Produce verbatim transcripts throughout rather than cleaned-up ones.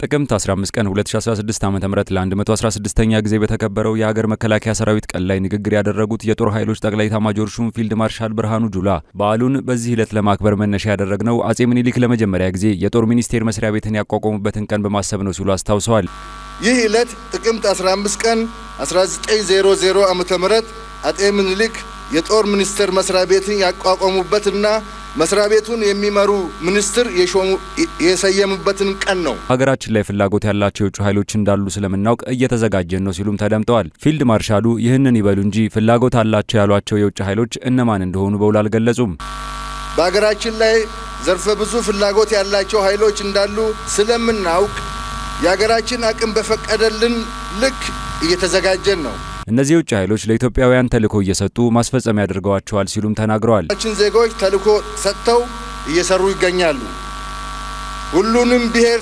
ጥቅምት አስራ አምስት ቀን ሁለት ሺህ አስራ ስድስት ዓመተ ምህረት ለ116ኛ ጊዜ በተከበረው የሀገር መከላከያ ሰራዊት ቀን ላይ ንግግር ያደረጉት የጦር ኃይሎች ጠቅላይ ኤታማዦር ሹም ፊልድ ማርሻል ብርሃኑ ጁላ በዓሉን በዚህ ዕለት ለማክበር መነሻ ያደረግነው አጼ ምኒልክ ለመጀመሪያ ጊዜ የጦር ሚኒስቴር መስሪያ ቤትን ያቋቋሙበትን ቀን በማሰብ ነው ሲሉ አስታውሰዋል። ይህ ዕለት ጥቅምት አስራ አምስት ቀን አስራ ዘጠኝ መቶ ዓመተ ምህረት አጼ ምኒልክ የጦር ሚኒስቴር መስሪያ ቤትን ያቋቋሙበትና መስሪያ ቤቱን የሚመሩ ሚኒስትር የሰየሙበትን ቀን ነው። ሀገራችን ላይ ፍላጎት ያላቸው የውጭ ኃይሎች እንዳሉ ስለምናውቅ እየተዘጋጀን ነው ሲሉም ተደምጠዋል። ፊልድ ማርሻሉ ይህንን ይበሉ እንጂ ፍላጎት አላቸው ያሏቸው የውጭ ኃይሎች እነማን እንደሆኑ በውል አልገለጹም። በሀገራችን ላይ ዘርፈ ብዙ ፍላጎት ያላቸው ኃይሎች እንዳሉ ስለምናውቅ የሀገራችን አቅም በፈቀደልን ልክ እየተዘጋጀን ነው። እነዚህ የውጭ ኃይሎች ለኢትዮጵያውያን ተልእኮ እየሰጡ ማስፈጸም ያደርገዋቸዋል ሲሉም ተናግረዋል። ችን ዜጎች ተልእኮ ሰጥተው እየሰሩ ይገኛሉ። ሁሉንም ብሔር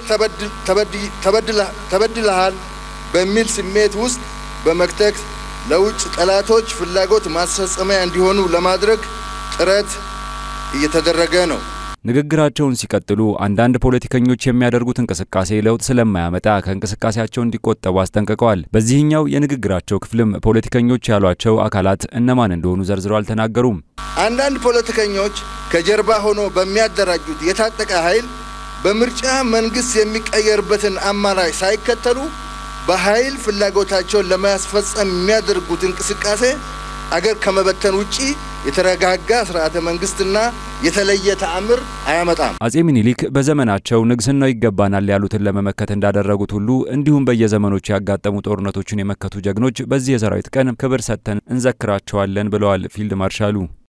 ተበድለሃል በሚል ስሜት ውስጥ በመክተት ለውጭ ጠላቶች ፍላጎት ማስፈጸሚያ እንዲሆኑ ለማድረግ ጥረት እየተደረገ ነው። ንግግራቸውን ሲቀጥሉ አንዳንድ ፖለቲከኞች የሚያደርጉት እንቅስቃሴ ለውጥ ስለማያመጣ ከእንቅስቃሴያቸው እንዲቆጠቡ አስጠንቅቀዋል። በዚህኛው የንግግራቸው ክፍልም ፖለቲከኞች ያሏቸው አካላት እነማን እንደሆኑ ዘርዝረው አልተናገሩም። አንዳንድ ፖለቲከኞች ከጀርባ ሆኖ በሚያደራጁት የታጠቀ ኃይል በምርጫ መንግስት የሚቀየርበትን አማራጭ ሳይከተሉ በኃይል ፍላጎታቸውን ለማስፈጸም የሚያደርጉት እንቅስቃሴ አገር ከመበተን ውጪ የተረጋጋ ስርዓተ መንግስትና የተለየ ተአምር አያመጣም። አጼ ምኒልክ በዘመናቸው ንግስናው ይገባናል ያሉትን ለመመከት እንዳደረጉት ሁሉ እንዲሁም በየዘመኖች ያጋጠሙ ጦርነቶችን የመከቱ ጀግኖች በዚህ የሰራዊት ቀን ክብር ሰጥተን እንዘክራቸዋለን ብለዋል ፊልድ ማርሻሉ።